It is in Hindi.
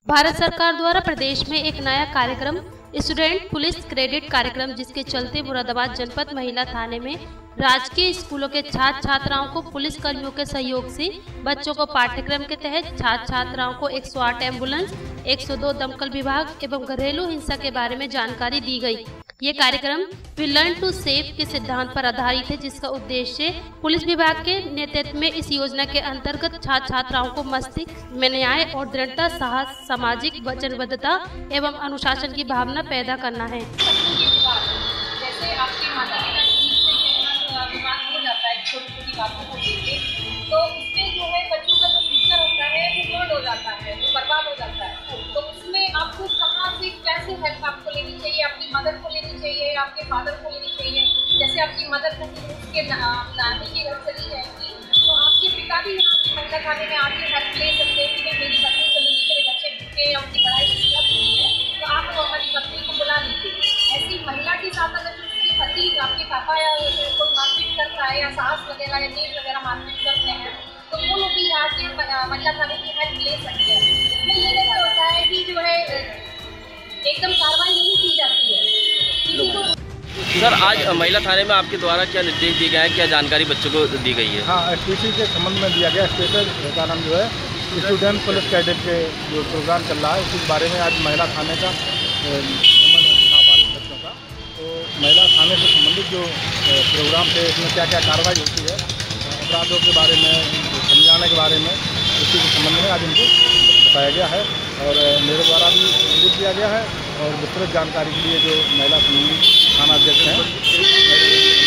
भारत सरकार द्वारा प्रदेश में एक नया कार्यक्रम स्टूडेंट पुलिस क्रेडिट कार्यक्रम, जिसके चलते मुरादाबाद जनपद महिला थाने में राजकीय स्कूलों के छात्र छात्राओं को पुलिस कर्मियों के सहयोग से बच्चों को पाठ्यक्रम के तहत छात्र छात्राओं को 108 एम्बुलेंस, 102 दमकल विभाग एवं घरेलू हिंसा के बारे में जानकारी दी गई। ये कार्यक्रम वी लर्न टू सेव के सिद्धांत पर आधारित है, जिसका उद्देश्य पुलिस विभाग के नेतृत्व में इस योजना के अंतर्गत छात्र छात्राओं को मस्तिष्क में न्याय और दृढ़ता, साहस, सामाजिक वचनबद्धता एवं अनुशासन की भावना पैदा करना है। जैसे आपके माता पिता विवाद हो जाता है छोटी छोटी बातों को लेके, तो उसमें जो है बच्चों का जो फ्यूचर होता है वो बर्बाद हो जाता है, वो बर्बाद हो जाता है। तो उसमें आपको कहाँ से कैसे हेल्प आपको लेनी चाहिए, अपनी मदर को लेनी चाहिए, आपके फादर को लेनी चाहिए। जैसे आपकी मदर के नानी के घर चली जाएंगी तो आपके पिता भी यहाँ की महिला थाने में आके हेल्प ले सकते हैं कि मेरी पत्नी चली गई, मेरे बच्चे भूखे या उनकी पढ़ाई है, तो आप हमारी पत्नी को बुला लीजिए। ऐसी महिला के साथ अगर उसके पति आपके पापा या कोई मारपीट करता है या सास वगैरह या जेठ वगैरह मारपीट करते हैं, तो वो लोग भी आके महिला थाने की हेल्प ले सकते हैं। इसमें ये कैसे होता है कि जो है एकदम कार्रवाई नहीं की जाती है किसी को। सर, आज महिला थाने में आपके द्वारा क्या निर्देश दिए गए हैं, क्या जानकारी बच्चों को दी गई है? हाँ, एसपीसी के संबंध में दिया गया। स्पेशल का नाम जो है स्टूडेंट पुलिस कैडेट के जो प्रोग्राम चल रहा है उस बारे में आज महिला थाने का बच्चों का, तो महिला थाने से संबंधित जो प्रोग्राम थे इसमें क्या क्या कार्रवाई होती है, अपराधों के बारे में समझाने के बारे में, उसी के संबंध में आज इनको बताया गया है और मेरे द्वारा भी निर्देश दिया गया है। और विस्तृत जानकारी के लिए जो महिला संबंधित थाना अध्यक्ष हैं